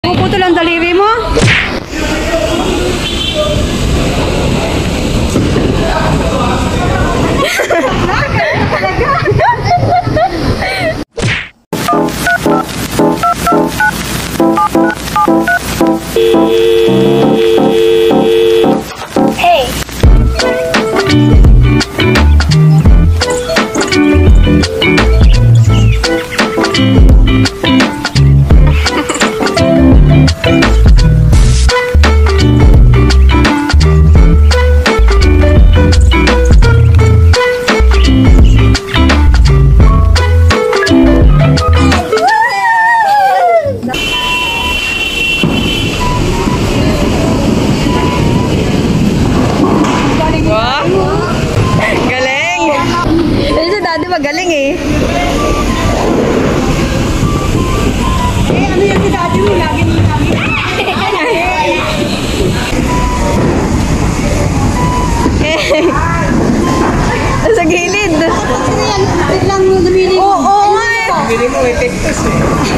Puputol ang daliri mo? Magaling eh. Ano yung si Daddy mo? Lagi mo kami. Sa gilid. Biglang dumili mo. Oo nga eh. Bili mo, may pektos eh.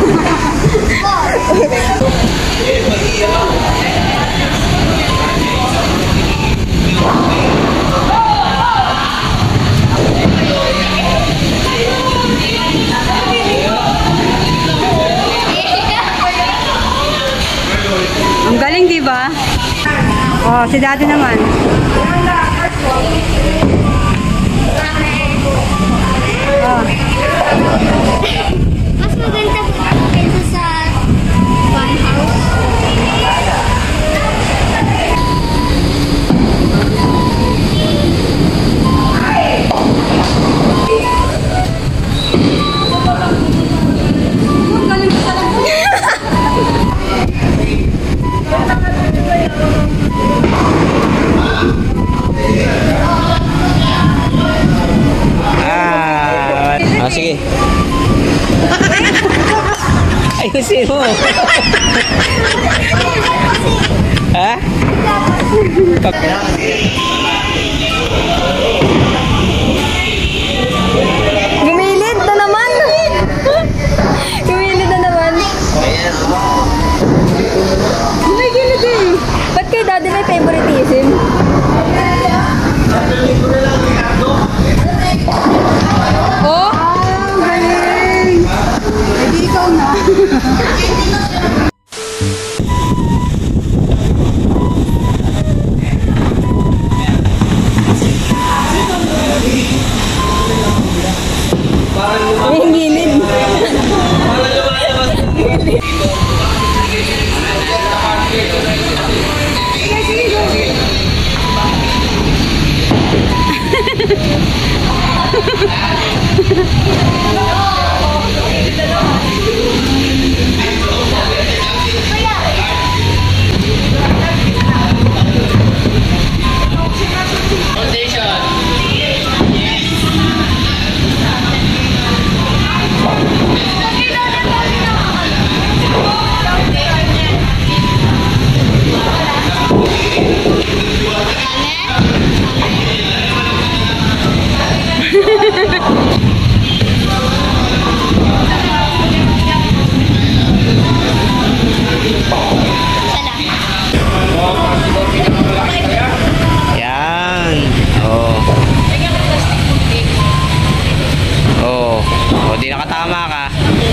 Ang galing, di ba? Oh, si Daddy naman. Oh. Mas maganda po kaysa sa farmhouse. Sige. Ayusin mo. Ha? Gumilid na naman. Gumilid na naman. Gumilid eh. Ba't kay Daddy may favoritism? Oh? Hindi ikaw na. May gilid. Yan. Oh. Oh. Oh, di nakatama ka.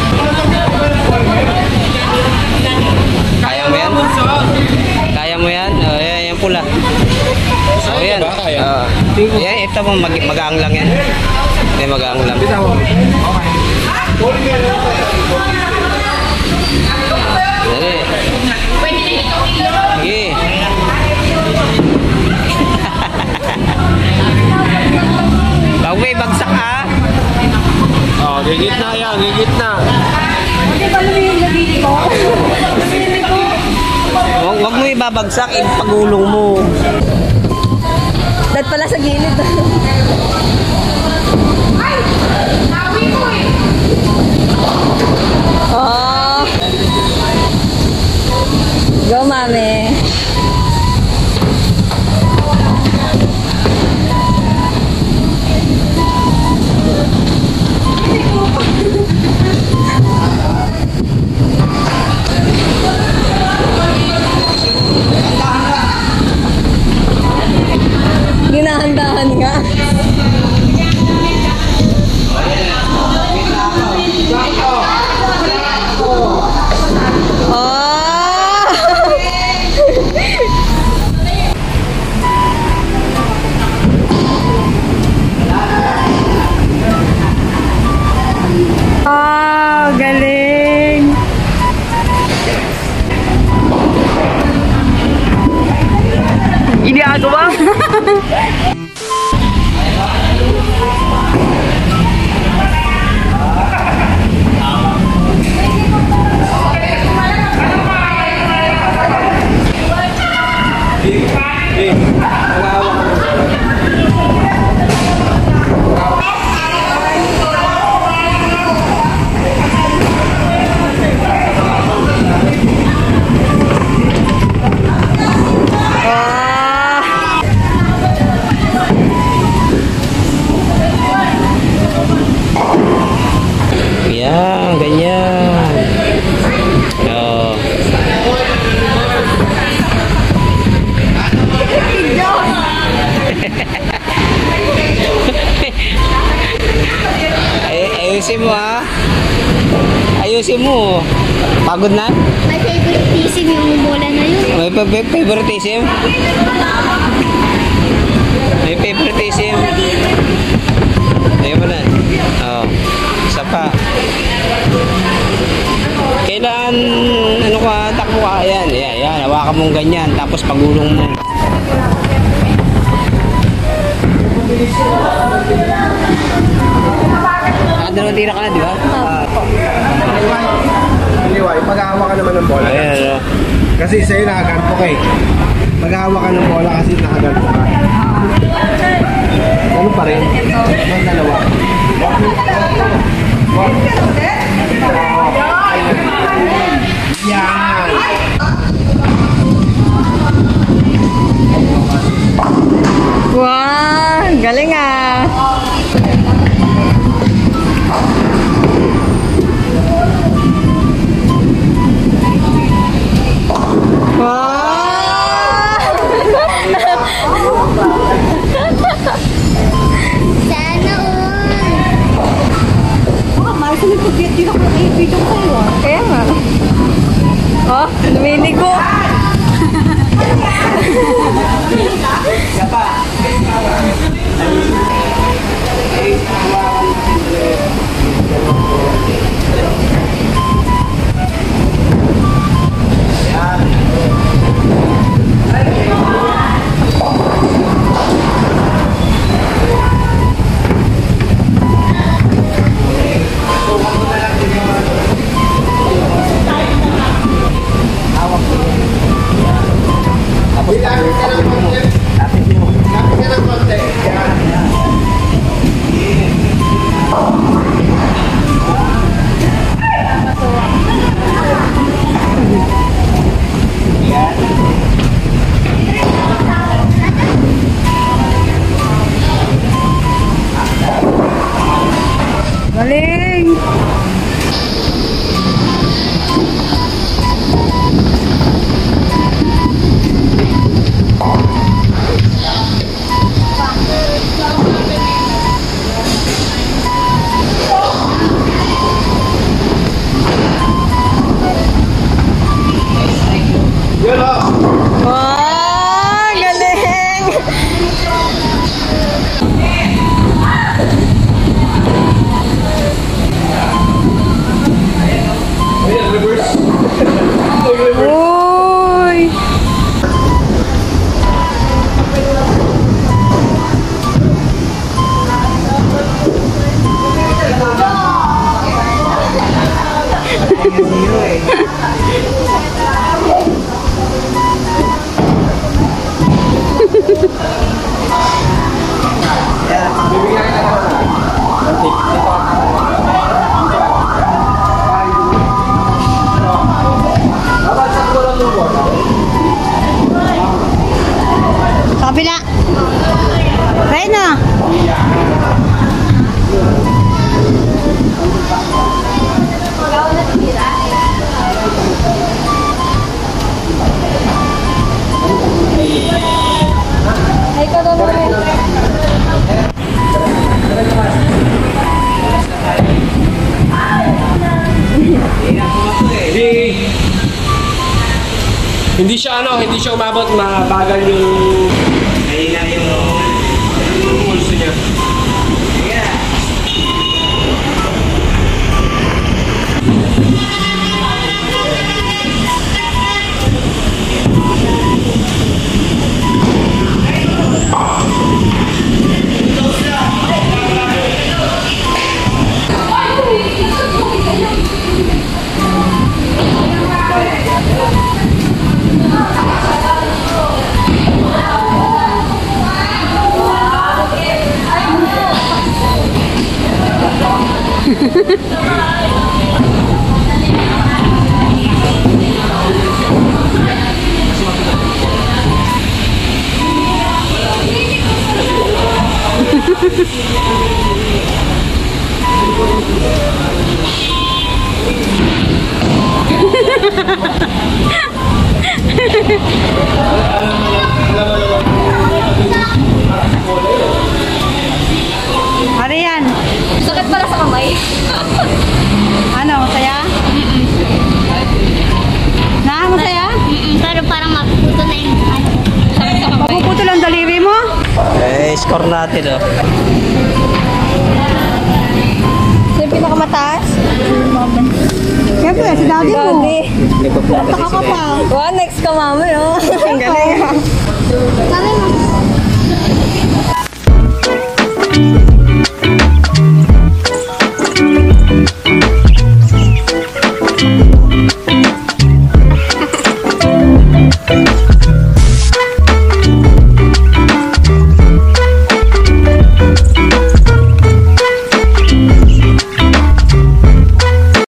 Kaya mo yan? Kaya mo yan? Oh, yan, yan pula. Oh, yan. Yan, ito mo, mag-aang lang yan. Yan, mag-aang lang. Dali. Sige. Bago may bagsak ha. Oh, gigit na yan, gigit na. Hindi ba naman yung nabili ko? Huwag mo ibabagsak, ipagulong mo. Dad pala sa gilid. Ay! Nawi ko eh! Oh. Go, mami. ginagawa? Yan, ganyan. Oh. Ayusin mo ha. Ayusin mo. Pagod na? My favoritism yung bola na yun. May favoritism? May favoritism? Ayun mo na. Oo. Isa pa. Kailangan, ano ka, takbo ka. Ayan, ayan, ayan. Hawakan mong ganyan. Tapos pagulong mo. Dalawang tira ka na, di ba? Anyway, pag-ahawa ka naman ng bola. Ayan, ano. Kasi sa'yo nakaganto ka eh. Pag-ahawa ka ng bola kasi nakaganto ka. Ano pa rin? Ang dalawa. Yan! Wow, galing ah. Sana all. Kaya nga. Oh, lumiligo. Galing. Wow, galing. Uy. Kabila. Kaya na. Ay, ka daw naman. Hindi siya hindi siya umabot, mabagal yung Mahina yung pulso niya. Ano yan? Sakit pala sa kamay. Ano, masaya? Na, masaya? Pero parang mapuputo na yung ano. Sakit sa kamay. Mapuputol ang daliri mo? Score natin, oh. Sino yung pinakamataas? Siyempre, si daddy mo. Daddy. Taka ka pa. Wow, next ka mami, oh. Ang galing. Kami